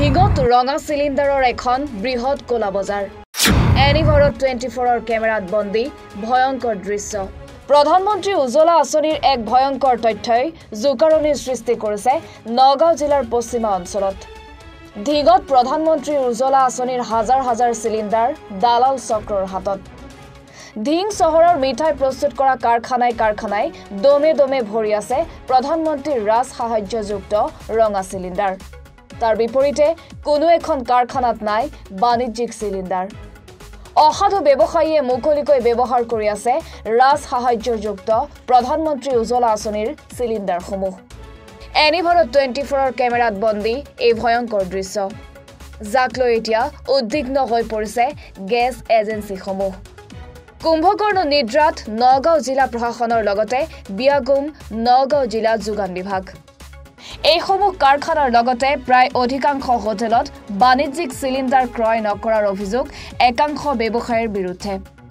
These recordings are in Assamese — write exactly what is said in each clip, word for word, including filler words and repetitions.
ধিঙত ৰঙা চিলিণ্ডাৰৰ এখন বৃহৎ কোলা বজাৰ এনিভাৰত টুৱেণ্টি ফ'ৰৰ কেমেৰাত বন্দী ভয়ংকৰ দৃশ্য প্ৰধানমন্ত্ৰী উজ্জ্বলা আঁচনিৰ এক ভয়ংকৰ তথ্যই জোকাৰণিৰ সৃষ্টি কৰিছে নগাঁও জিলাৰ পশ্চিমা অঞ্চলত ধিঙত প্ৰধানমন্ত্ৰী উজ্জ্বলা আঁচনিৰ হাজাৰ হাজাৰ চিলিণ্ডাৰ দালাল চক্ৰৰ হাতত ধিং চহৰৰ মিঠাই প্ৰস্তুত কৰা কাৰখানাই কাৰখানাই দমে দমে ভৰি আছে প্ৰধানমন্ত্ৰীৰ ৰাজ সাহায্যযুক্ত ৰঙা চিলিণ্ডাৰ তাৰ বিপৰীতে কোনো এখন কাৰখানাত নাই বাণিজ্যিক চিলিণ্ডাৰ অসাধু ব্যৱসায়ীয়ে মুকলিকৈ ব্যৱহাৰ কৰি আছে ৰাজ সাহায্যযুক্ত প্ৰধানমন্ত্ৰী উজ্জ্বলা আঁচনিৰ চিলিণ্ডাৰসমূহ এনিভাৰত টুৱেণ্টি ফ'ৰৰ কেমেৰাত বন্দী এই ভয়ংকৰ দৃশ্য যাক লৈ এতিয়া উদ্বিগ্ন হৈ পৰিছে গেছ এজেন্সিসমূহ কুম্ভকৰ্ণ নিদ্ৰাত নগাঁও জিলা প্ৰশাসনৰ লগতে বিয়াগুম নগাঁও জিলা যোগান বিভাগ এইসমূহ কাৰখানাৰ লগতে প্ৰায় অধিকাংশ হোটেলত বাণিজ্যিক চিলিণ্ডাৰ ক্ৰয় নকৰাৰ অভিযোগ একাংশ ব্যৱসায়ীৰ বিৰুদ্ধে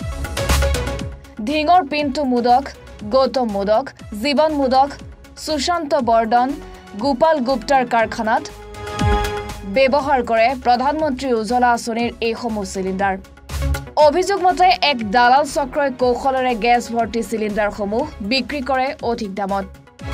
ধিঙৰ পিণ্টু মুদক গৌতম মুদক জীৱন মুদক সুশান্ত বৰ্দন গোপাল গুপ্তাৰ কাৰখানাত ব্যৱহাৰ কৰে প্ৰধানমন্ত্ৰী উজ্জ্বলা আঁচনিৰ এইসমূহ চিলিণ্ডাৰ অভিযোগ মতে এক দালাল চক্ৰই কৌশলেৰে গেছ ভৰ্তি চিলিণ্ডাৰসমূহ বিক্ৰী কৰে অধিক দামত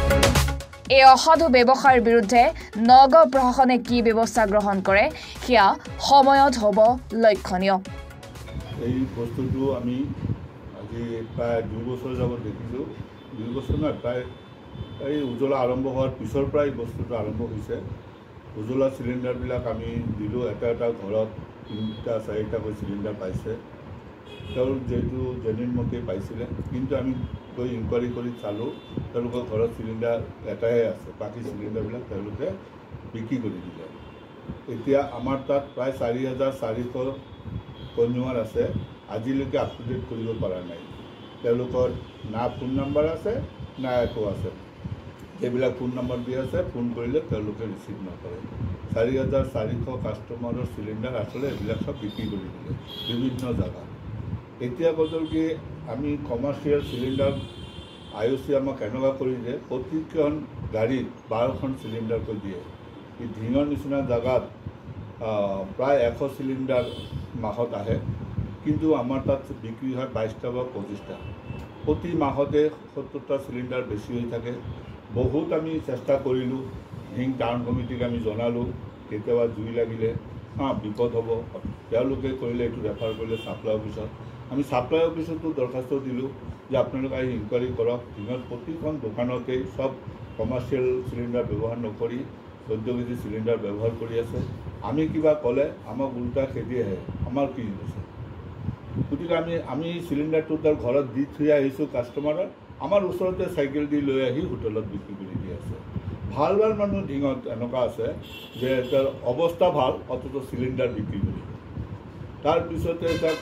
এই অসাধু ব্যৱসায়ৰ বিৰুদ্ধে নগাঁও প্ৰশাসনে কি ব্যৱস্থা গ্ৰহণ কৰে সেয়া সময়ত হ'ব লক্ষণীয় এই বস্তুটো আমি আজি প্ৰায় দুই বছৰ যাবত দেখিছোঁ দুই বছৰ নহয় প্ৰায় এই উজ্জ্বলা আৰম্ভ হোৱাৰ পিছৰ পৰাই বস্তুটো আৰম্ভ হৈছে উজ্জ্বলা চিলিণ্ডাৰবিলাক আমি দিলোঁ এটা এটা ঘৰত তিনিটা চাৰিটাকৈ চিলিণ্ডাৰ পাইছে তেওঁৰ যিহেতু জেনুইনমতে পাইছিলে কিন্তু আমি গৈ ইনকুৱাৰী কৰি চালোঁ তেওঁলোকৰ ঘৰত চিলিণ্ডাৰ এটাই আছে বাকী চিলিণ্ডাৰবিলাক তেওঁলোকে বিক্ৰী কৰি দিলে এতিয়া আমাৰ তাত প্ৰায় চাৰি হাজাৰ চাৰিশ কনজিউমাৰ আছে আজিলৈকে আপ টু ডেট কৰিব পৰা নাই তেওঁলোকৰ না ফোন নম্বৰ আছে না একো আছে এইবিলাক ফোন নম্বৰ দি আছে ফোন কৰিলে তেওঁলোকে ৰিচিভ নকৰে চাৰি হাজাৰ চাৰিশ কাষ্টমাৰৰ চিলিণ্ডাৰ আচলতে এইবিলাক চব বিক্ৰী কৰি দিলে বিভিন্ন জেগাত এতিয়া বদল কি আমি commercial cylinder I O' C আমাক এনেকুৱা কৰি দিয়ে প্ৰতিখন গাড়ীত বাৰখন চিলিণ্ডাৰকৈ দিয়ে এই ধিঙৰ নিচিনা জেগাত প্ৰায় এশ চিলিণ্ডাৰ মাহত আহে কিন্তু আমাৰ তাত বিক্ৰী হয় বাইছটা বা পঁচিছটা প্ৰতি মাহতে সত্তৰটা চিলিণ্ডাৰ বেছি হৈ থাকে বহুত আমি চেষ্টা কৰিলোঁ ধিং টাউন কমিটিক আমি জনালোঁ কেতিয়াবা জুই লাগিলে হাঁ বিপদ হ'ব তেওঁলোকে কৰিলে এইটো ৰেফাৰ কৰিলে ছাপ্লাই অফিচত আমি ছাপ্লাই অফিচতো দৰখাস্ত দিলোঁ যে আপোনালোকে আহি ইনকুৱাৰী কৰক ধিঙত প্ৰতিখন দোকানতেই চব কমাৰ্চিয়েল চিলিণ্ডাৰ ব্যৱহাৰ নকৰি চৈধ্য কেজি চিলিণ্ডাৰ ব্যৱহাৰ কৰি আছে আমি কিবা ক'লে আমাক উল্টা খেদি আহে আমাৰ কি আছে গতিকে আমি আমি চিলিণ্ডাৰটো তাৰ ঘৰত দি থৈ আহিছোঁ কাষ্টমাৰৰ আমাৰ ওচৰতে চাইকেল দি লৈ আহি হোটেলত বিক্ৰী কৰি দি আছে ভাল ভাল মানুহ ধিঙত এনেকুৱা আছে যে তাৰ অৱস্থা ভাল অথচ চিলিণ্ডাৰ বিক্ৰী কৰি তাৰপিছতে তাত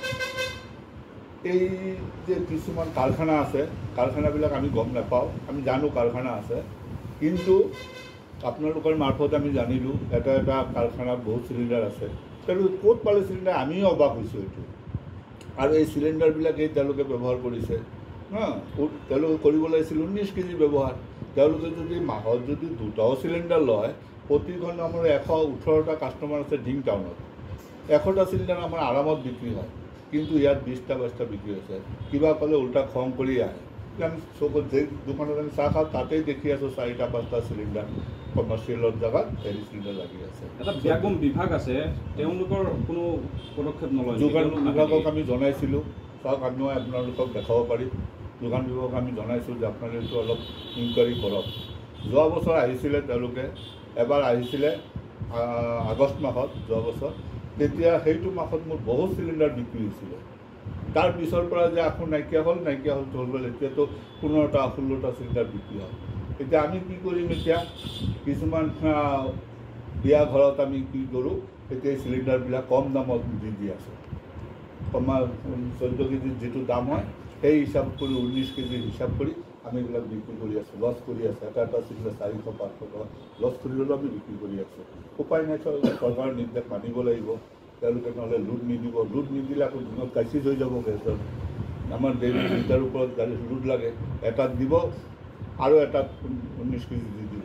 এই যে কিছুমান কাৰখানা আছে কাৰখানাবিলাক আমি গম নাপাওঁ আমি জানো কাৰখানা আছে কিন্তু আপোনালোকৰ মাৰ্ফত আমি জানিলোঁ এটা এটা কাৰখানাত বহুত চিলিণ্ডাৰ আছে তেওঁলোকে ক'ত পালে চিলিণ্ডাৰ আমিও অবাক হৈছোঁ এইটো আৰু এই চিলিণ্ডাৰবিলাকেই তেওঁলোকে ব্যৱহাৰ কৰিছে হাঁ তেওঁলোকে কৰিব লাগিছিল ঊনৈছ কেজি ব্যৱহাৰ তেওঁলোকে যদি মাহত যদি দুটাও চিলিণ্ডাৰ লয় প্ৰতিখন আমাৰ এশ ওঠৰটা কাষ্টমাৰ আছে ধিং টাউনত এশটা চিলিণ্ডাৰ আমাৰ আৰামত বিক্ৰী হয় কিন্তু ইয়াত বিছটা বাইছটা বিক্ৰী হৈছে কিবা ক'লে উল্টা খং কৰি আহে আমি চকুত যে দোকানত আমি চাহ খাওঁ তাতেই দেখি আছোঁ চাৰিটা পাঁচটা চিলিণ্ডাৰ কমাৰ্চিয়েলৰ জেগাত হেৰি চিলিণ্ডাৰ লাগি আছে এটা বিয়াগুম বিভাগ আছে তেওঁলোকৰ কোনো পদক্ষেপ নলয় যোগান বিভাগক আমি জনাইছিলোঁ চাওক আমিও আপোনালোকক দেখাব পাৰিম যোগান বিভাগক আমি জনাইছোঁ যে আপোনালোকে অলপ ইনকুৱাৰী কৰক যোৱা বছৰ আহিছিলে তেওঁলোকে এবাৰ আহিছিলে আগষ্ট মাহত যোৱা বছৰ তেতিয়া সেইটো মাহত মোৰ বহুত চিলিণ্ডাৰ বিক্ৰী হৈছিলে তাৰ পিছৰ পৰা যে আকৌ নাইকিয়া হ'ল নাইকিয়া হ'ল হ'ল গ'ল এতিয়াতো পোন্ধৰটা ষোল্লটা চিলিণ্ডাৰ বিক্ৰী হ'ল এতিয়া আমি কি কৰিম এতিয়া কিছুমান বিয়া ঘৰত আমি কি কৰোঁ এতিয়া এই চিলিণ্ডাৰবিলাক কম দামত দি দি আছোঁ কমা চৈধ্য কেজিৰ যিটো দাম হয় সেই হিচাপ কৰি ঊনৈছ কেজিৰ হিচাপ কৰি আমি এইবিলাক বিক্ৰী কৰি আছোঁ লছ কৰি আছোঁ এটা এটা চিলিণ্ডাৰ চাৰিশ পাঁচশ টকা লছ কৰি হ'লেও আমি বিক্ৰী কৰি আছোঁ উপায় নাই চৰকাৰৰ নিৰ্দেশ মানিব লাগিব তেওঁলোকে নহ'লে লোড নিদিব লোড নিদিলে আকৌ দিনত ক্ৰাইচিছ হৈ যাব গেছৰ আমাৰ ডেইলি লিটাৰ ওপৰত গাড়ী লোড লাগে এটাত দিব আৰু এটাত ঊনৈছ কেজি দি দিব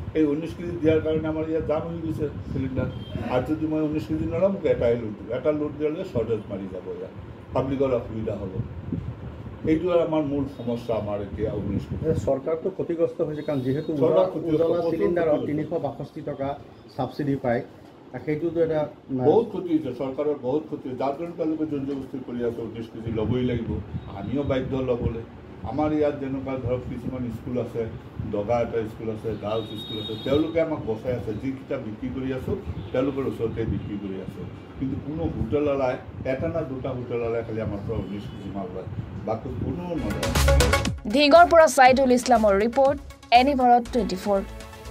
এই ঊনৈছ কেজি দিয়াৰ কাৰণে আমাৰ ইয়াত দাম হৈ গৈছে চিলিণ্ডাৰ আৰু যদি মই ঊনৈছ কেজি নলওঁ মোক এটাই লোড দিওঁ এটা লোড দিলে শ্বৰ্টেজ মাৰি যাব ইয়াত পাব্লিকৰ অসুবিধা হ'ব এইটো আমাৰ মূল সমস্যা আমাৰ এতিয়া ঊনৈছ কেজি চৰকাৰটো ক্ষতিগ্ৰস্ত হৈছে কাৰণ যিহেতু উজলা চিলিণ্ডাৰত তিনিশ বাষষ্ঠি টকা ছাবচিডি পায় সেইটোতো এটা বহুত ক্ষতি হৈছে চৰকাৰৰ বহুত ক্ষতি হৈছে যাৰ কাৰণে তেওঁলোকে জোৰ জবস্তি কৰি আছে ঊনৈছ কেজি ল'বই লাগিব আমিও বাধ্য ল'বলৈ আমাৰ ইয়াত যেনেকুৱা ধৰক কিছুমান স্কুল আছে দগা এটা স্কুল আছে গাৰ্লছ স্কুল আছে তেওঁলোকে আমাক বচাই আছে যিকেইটা বিক্ৰী কৰি আছোঁ তেওঁলোকৰ ওচৰতে বিক্ৰী কৰি আছোঁ কিন্তু কোনো হোটেলৱালাই এটা না দুটা হোটেলৱালাই খালি আমাৰ পৰা ঊনৈছ কেজি মাল লয় বাকী কোনো নলয় ধিঙৰ পৰা ছাইদুল ইছলামৰ ৰিপৰ্ট এনি ভাৰত টুৱেণ্টি ফ'ৰ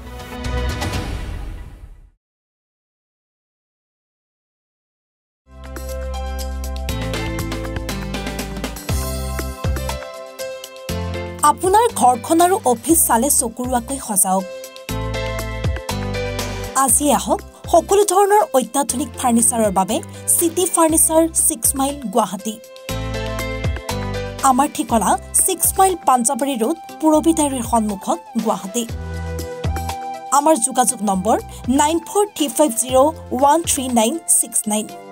আপোনাৰ ঘৰখন আৰু অফিচ চালে চকুৰুৱাকৈ সজাওক আজি আহক সকলো ধৰণৰ অত্যাধুনিক ফাৰ্নিচাৰৰ বাবে City Furniture six mile Guwahati আমাৰ ঠিকনা ছিক্স মাইল পাঞ্জাবাৰী ৰোড পুৰবিদাৰীৰ সন্মুখত গুৱাহাটী আমাৰ যোগাযোগ number nine four three five zero' one three nine six nine